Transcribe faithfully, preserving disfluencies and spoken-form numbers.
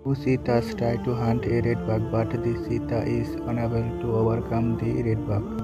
Two cheetahs try to hunt a redbug, but the cheetah is unable to overcome the redbug.